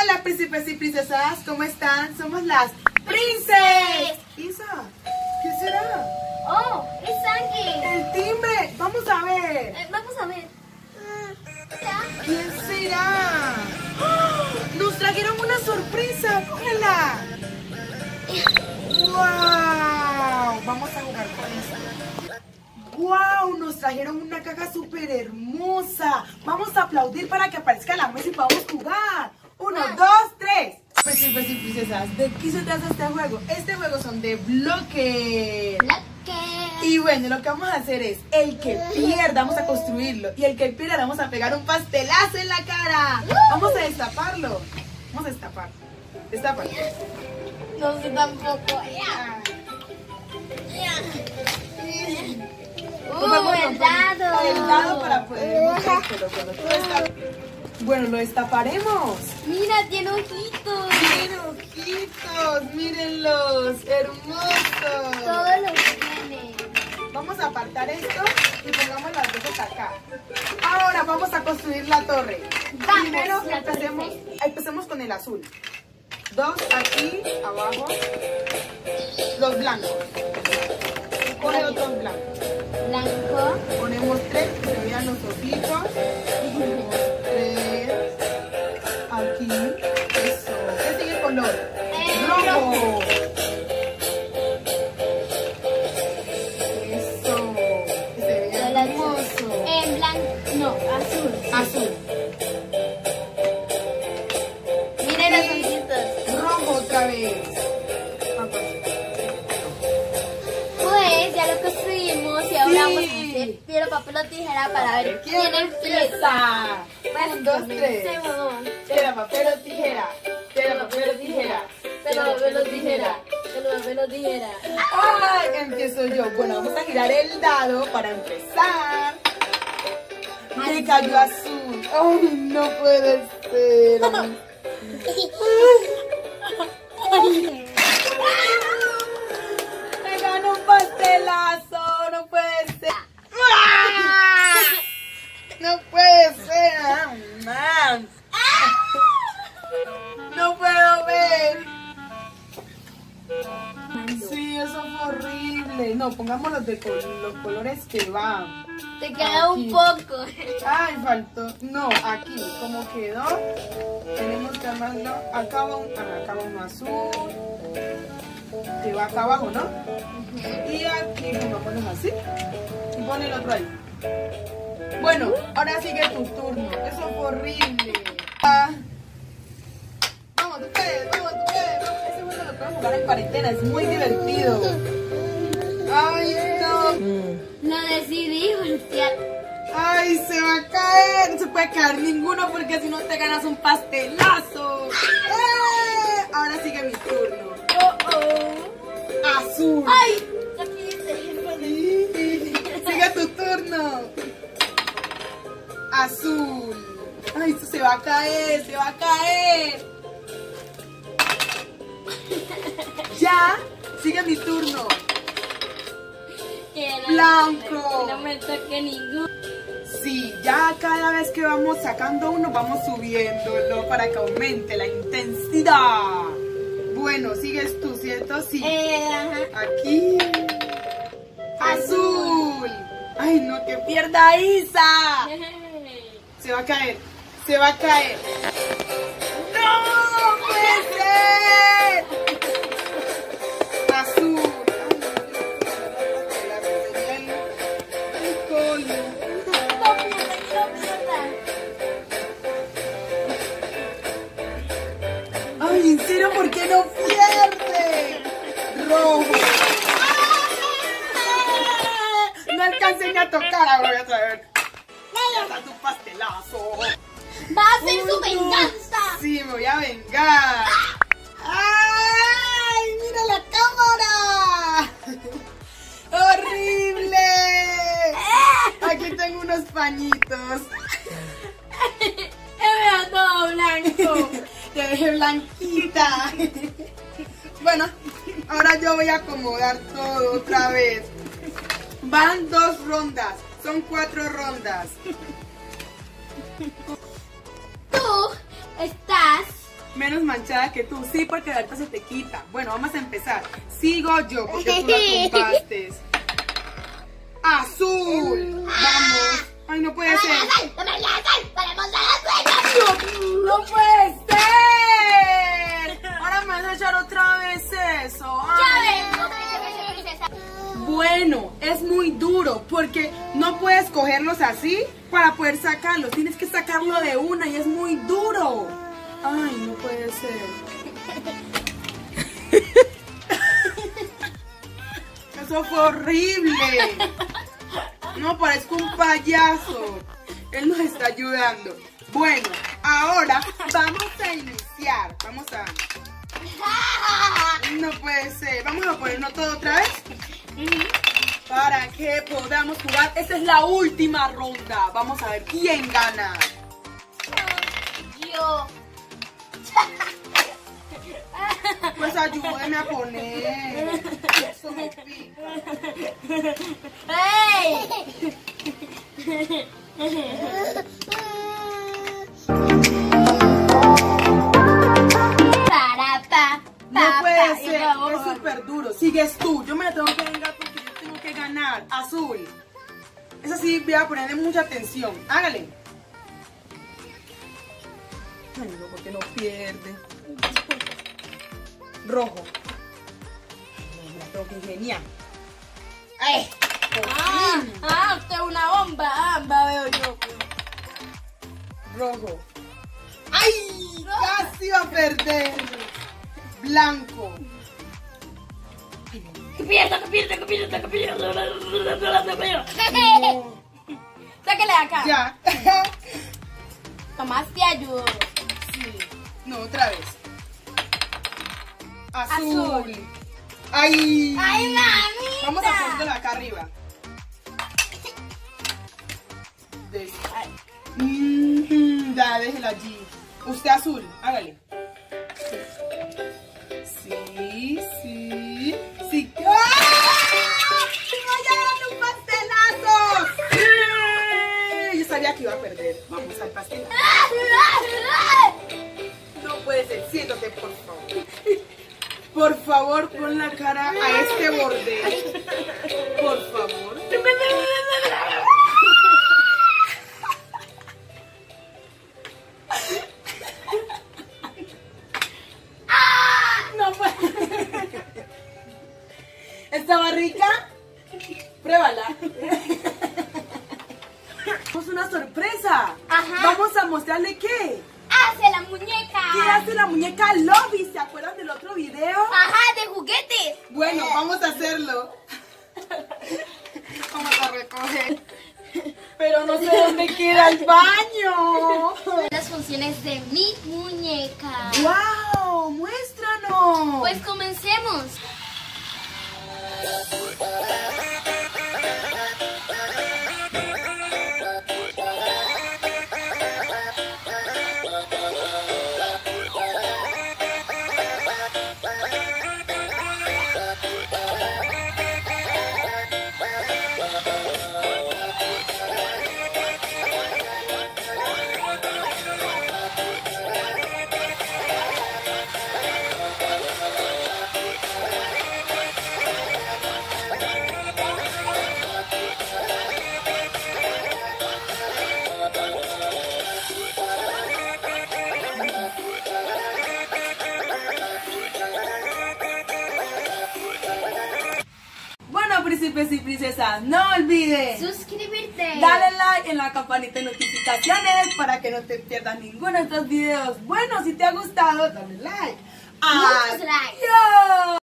Hola príncipes y princesas, ¿cómo están? Somos las Princes. Isa, ¿qué será? Oh, es Ángel. El timbre, vamos a ver. Vamos a ver. ¿Quién será? ¡Oh! Nos trajeron una sorpresa, cógela. ¡Wow! Vamos a jugar con esto. ¡Wow! Nos trajeron una caja súper hermosa. Vamos a aplaudir para que aparezca la mesa y podamos jugar. 1, 2, 3. Príncipes y princesas, ¿de qué se trata este juego? Este juego son de bloques. Y bueno, lo que vamos a hacer es, el que pierda, vamos a construirlo. Y el que pierda, le vamos a pegar un pastelazo en la cara. Vamos a destaparlo. Vamos a destaparlo. Destápalo. No sé tampoco. El dado. El dado para poder movértelo cuando tú destapas. Bueno, lo destaparemos. Mira, tiene ojitos. Miren ojitos, mírenlos, hermosos. Todos los tiene. Vamos a apartar esto y pongamos las dos acá. Ahora vamos a construir la torre. Vamos, Primero la torre. empecemos con el azul. 2 aquí, abajo. Los blancos. Pone otros blancos. Blanco. Ponemos 3, que se vean los ojitos. Ponemos 3. Aquí. Eso. ¿Qué sigue el color? Rojo. Eso. Que se vea hermoso. En blanco. No, azul. Azul. Miren los ojitos. Rojo otra vez. Pues ya lo construimos y ahora Sí. vamos a hacer piedra, papel o tijera para ver quién empieza. 1, 2, 3. Piedra, papel o tijera. Piedra, papel o tijera. Piedra, papel o tijera. Piedra, papel o tijera. ¡Ay! Empiezo yo. Bueno, vamos a girar el dado para empezar. Me cayó azul. ¡Ay, no puede ser! ¡Me ganó un pastelazo! ¡No puede ser! ¡No puede ser! Man. ¡No puedo ver! Sí, eso fue horrible. No, pongamos los colores que van. Te queda un Aquí. poco. Ay, faltó. No, aquí, como quedó, tenemos que armarlo. Acá va un azul. Que va acá abajo, ¿no? Y aquí pongámoslos así. Y pon el otro ahí. Bueno, ahora sigue tu turno. Eso fue horrible. Vamos, tú puedes, vamos, tú puedes. Ese juego lo podemos jugar en cuarentena, es muy divertido. Ay, no. Lo decidí voltear. Ay, se va a caer. No se puede caer ninguno porque si no te ganas un pastelazo. Ahora sigue mi turno. Azul. ¡Ay! Ya quise. Sigue tu turno. Azul. Ay, esto se va a caer, se va a caer. Ya, sigue mi turno. Blanco. Que no me toque ninguno. Sí, ya cada vez que vamos sacando uno, vamos subiéndolo para que aumente la intensidad. Bueno, sigues tú, ¿cierto? Sí. Ajá. Aquí. Azul. Ay, no, que pierda Isa. Se va a caer. Se va a caer. ¡No puede ser! Azul. Ay, ¿en serio? ¿Por qué no pierde? Rojo. No alcancé ni a tocar, ahora voy a traer. ¡Vaya tu pastelazo! ¡Va a ser su venganza! Sí, me voy a vengar. ¡Ay, mira la cámara! ¡Horrible! Aquí tengo unos pañitos. ¡Me veo todo blanco! Te dejé blanquita. Bueno, ahora yo voy a acomodar todo otra vez. Van 2 rondas. Son 4 rondas. Tú estás menos manchada que tú. Sí, porque ahorita se te quita. Bueno, vamos a empezar. Sigo yo, porque tú la compraste. Azul. Vamos. Ay, no puede ser. No puede ser. Ahora me vas a echar otra vez eso. Ay. Bueno, es muy duro porque no puedes cogerlos así para poder sacarlos. Tienes que sacarlo de una y es muy duro. Ay, no puede ser. Eso fue horrible. No, parezco un payaso. Él nos está ayudando. Bueno, ahora vamos a iniciar. Vamos a... No puede ser. Vamos a ponernos todo otra vez para que podamos jugar. Esta es la última ronda. Vamos a ver quién gana. Yo. Pues ayúdeme a poner. Eso me pica. ¡Ey! No puede ser, es súper duro. Sigues tú, yo me la tengo que vengar porque yo tengo que ganar. Azul. Esa sí voy a ponerle mucha atención. Hágale. Ay, no, porque no pierde. Rojo. Ay, me la tengo que ingeniar. ¡Ay! Usted es una bomba, veo yo. Rojo. ¡Ay! Casi va a perder. Blanco. Que pierda. No. Sáquele acá. Ya. Tomás te ayudo. Sí. No, otra vez. Azul. Azul. ¡Ay! ¡Ay, mamita! Vamos a ponerla acá arriba. Ya, déjela allí. Usted azul, hágale. Sí. ¡Ah! ¡Voy a darle un pastelazo! ¡Sí! Yo sabía que iba a perder. Vamos al pastel. No puede ser. Siéntate, por favor. Por favor, pon la cara a este borde. Por favor. No puede. ¿Estaba rica? Pruébala. Es una sorpresa. Ajá. Vamos a mostrarle qué. ¡Hace la muñeca! ¿Qué hace la muñeca Lobby? ¿Se acuerdan del otro video? Ajá, de juguetes. Bueno, vamos a hacerlo. Vamos a recoger. Pero no sé dónde queda el baño. Las funciones de mi muñeca. ¡Wow! ¡Muéstranos! Pues comencemos. Príncipes y princesas, no olvides Suscribirte. dale like en la campanita de notificaciones para que no te pierdas ninguno de estos videos. Bueno, si te ha gustado, dale like. Muchos likes. ¡Adiós!